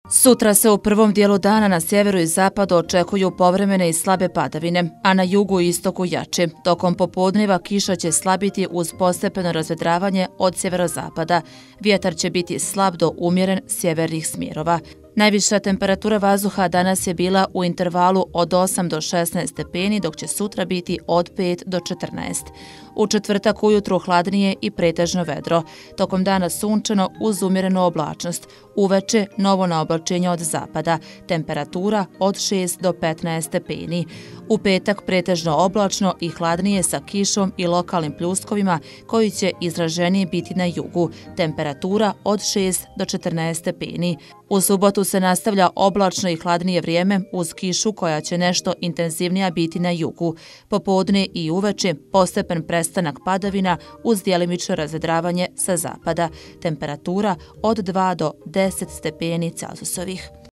Sutra se u prvom dijelu dana na sjeveru i zapadu očekuju povremene i slabe padavine, a na jugu i istoku jače. Tokom popodneva kiša će slabiti uz postepeno razvedravanje od sjeverozapada. Vjetar će biti slab do umjeren sjevernih smjerova. Najviša temperatura vazduha danas je bila u intervalu od 8 do 16 stepeni, dok će sutra biti od 5 do 14. U četvrtak ujutru hladnije i pretežno vedro. Tokom dana sunčano uz umjerenu oblačnost. Uveče novo naoblačenje od zapada. Temperatura od 6 do 15 stepeni. U petak pretežno oblačno i hladnije sa kišom i lokalnim pljuskovima koji će izraženije biti na jugu. Temperatura od 6 do 14 stepeni. U subotu se nastavlja oblačno i hladnije vrijeme uz kišu koja će nešto intenzivnija biti na jugu. Popodne i uveče postepen prestanak padavina uz djelimično razvedravanje sa zapada. Temperatura od 2 do 10 stepeni Celzijusovih.